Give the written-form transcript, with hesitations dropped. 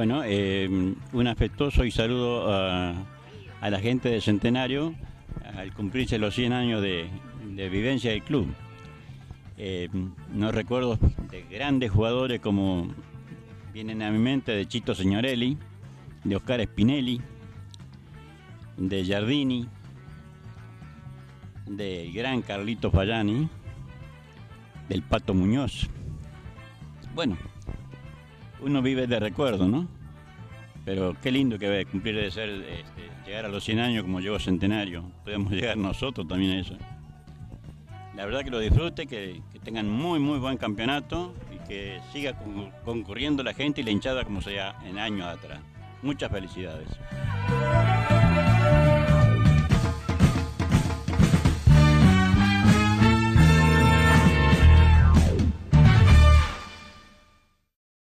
Bueno, un afectuoso y saludo a la gente de Centenario al cumplirse los 100 años de vivencia del club. No recuerdo de grandes jugadores como vienen a mi mente de Chito Signorelli, de Oscar Spinelli, de Giardini, del gran Carlito Fallani, del Pato Muñoz. Bueno, uno vive de recuerdo, ¿no? Pero qué lindo que cumplir de ser, llegar a los 100 años como llegó Centenario. Podemos llegar nosotros también a eso. La verdad que lo disfrute, que tengan muy buen campeonato y que siga concurriendo la gente y la hinchada como sea en años atrás. Muchas felicidades.